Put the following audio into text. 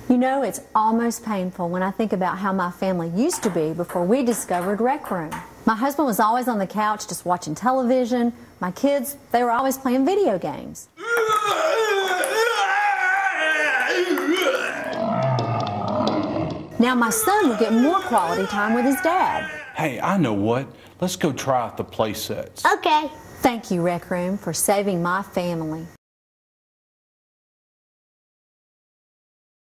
You know, it's almost painful when I think about how my family used to be before we discovered Rec Room. My husband was always on the couch just watching television. My kids, they were always playing video games. Now my son would get more quality time with his dad. Hey, I know what. Let's go try out the play sets. Okay. Thank you, Rec Room, for saving my family.